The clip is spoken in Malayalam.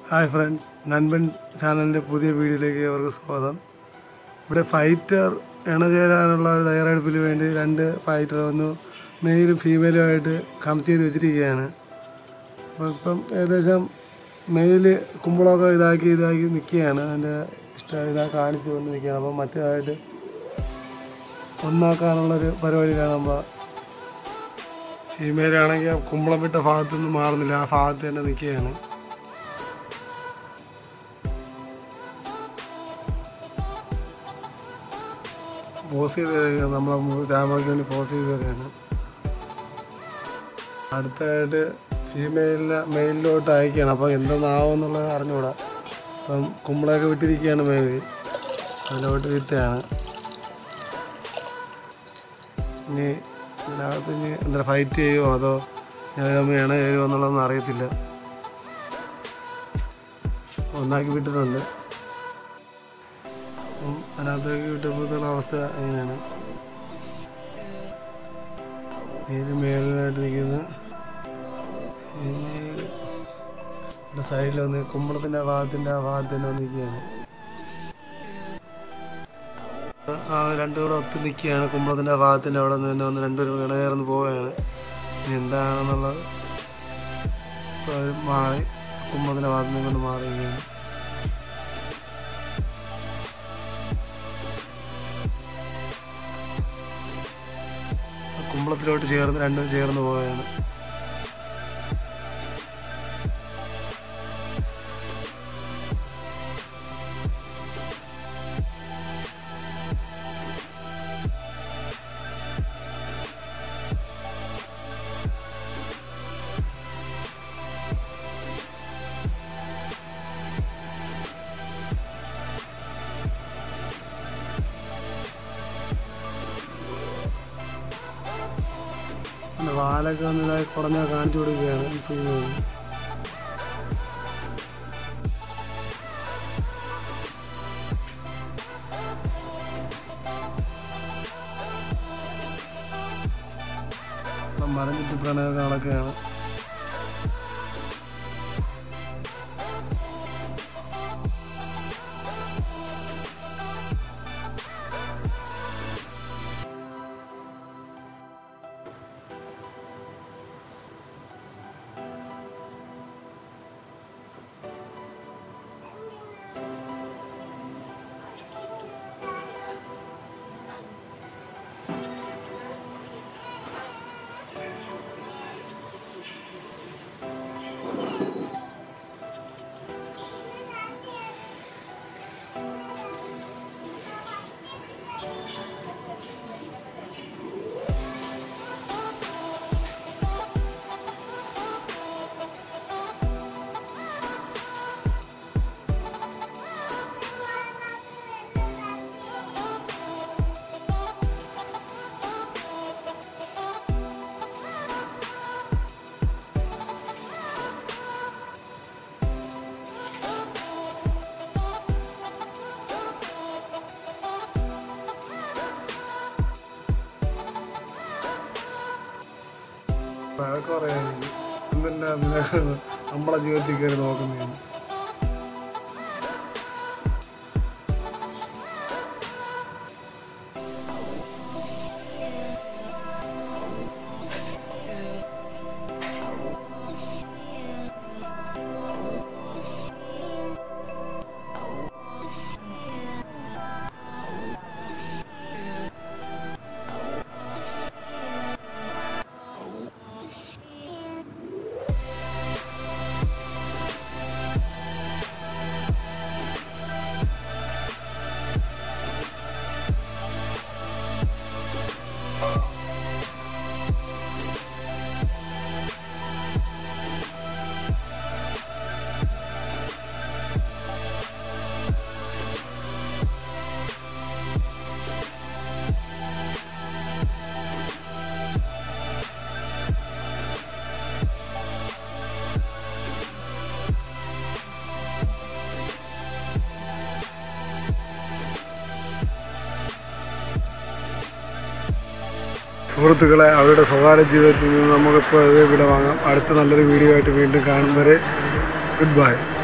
ഹായ് ഫ്രണ്ട്സ്, നൻപൻ ചാനലിൻ്റെ പുതിയ വീഡിയോയിലേക്ക് അവർക്ക് സ്വാഗതം. ഇവിടെ ഫൈറ്റർ ഇണചേരാനുള്ള ഒരു തയ്യാറെടുപ്പിന് വേണ്ടി രണ്ട് ഫൈറ്റർ ഒന്ന് മെയിലും ഫീമെയിലുമായിട്ട് കണക്ട് ചെയ്ത് വെച്ചിരിക്കുകയാണ്. അപ്പോൾ ഇപ്പം ഏകദേശം മെയിൽ കുമ്പളമൊക്കെ ഇതാക്കി നിൽക്കുകയാണ്. അതിൻ്റെ ഇതാ കാണിച്ചുകൊണ്ട് നിൽക്കുകയാണ്. അപ്പം മറ്റേതായിട്ട് ഒന്നാക്കാനുള്ളൊരു പരിപാടിയിലാണ്. നമ്മൾ ഫീമെയിലാണെങ്കിൽ കുമ്പളം വിട്ട ഭാഗത്തുനിന്ന് മാറുന്നില്ല, ആ ഭാഗത്ത് തന്നെ നിൽക്കുകയാണ്. പോസ് ചെയ്ത് തരികയാണ്, നമ്മളെ ക്യാമറയ്ക്ക് വേണ്ടി പോസ് ചെയ്ത് തരികയാണ്. അടുത്തായിട്ട് മെയിലിലോട്ട് അയക്കുകയാണ്. അപ്പം എന്തെന്നാവുമെന്നുള്ളത് അറിഞ്ഞുകൂടാ. അപ്പം കുമ്പളയൊക്കെ വിട്ടിരിക്കുകയാണ് മെയിൽ, അതിലോട്ട് വിത്തയാണ്. ഇനി ഇതിനകത്ത് എന്താ ഫൈറ്റ് ചെയ്യുമോ അതോ ഞാൻ ചെയ്യുമോ എന്നുള്ളതൊന്നും അറിയത്തില്ല. ഒന്നാക്കി വിട്ടിട്ടുണ്ട്. അതിനകത്തേക്ക് വിട്ടപ്പോഴത്തുള്ള അവസ്ഥ എങ്ങനെയാണ്? മേലിനായിട്ട് നിൽക്കുന്ന ഇവിടെ സൈഡിൽ വന്ന് കുമ്പളത്തിൻ്റെ ആ ഭാഗത്ത് തന്നെ നിൽക്കുകയാണ്. രണ്ടും കൂടെ ഒത്ത് നിൽക്കുകയാണ്. കുമ്പളത്തിൻ്റെ ആ ഭാഗത്തിൻ്റെ അവിടെ നിന്ന് തന്നെ വന്ന് രണ്ടുപേരും ഇണചേർന്ന് പോവുകയാണ്. ഇനി എന്താണെന്നുള്ളത് മാറി കുമ്പളത്തിൻ്റെ ഭാഗത്ത് നിന്ന് കൊണ്ട് മാറിയിരിക്കുകയാണ്. കുമ്പളത്തിലോട്ട് രണ്ടും ചേർന്ന് പോവുകയാണ്. വാലൊക്കെ വന്നതായി കുറഞ്ഞ കാണിച്ചു കൊടുക്കുകയാണ് ചെയ്യുന്നത്. മരം പ്രണയമൊക്കെ നടക്കുകയാണ്. അതൊക്കെ പറയാനില്ല. എന്തെല്ലാം നമ്മളെ ജീവിതത്തിൽ കയറി നോക്കുന്നതാണ്. സുഹൃത്തുക്കളെ, അവരുടെ സ്വകാര്യ ജീവിതത്തിൽ നിന്ന് നമുക്കിപ്പോൾ ഇതേ വിട വാങ്ങാം. അടുത്ത നല്ലൊരു വീഡിയോ ആയിട്ട് വീണ്ടും കാണും വരെ ഗുഡ് ബൈ.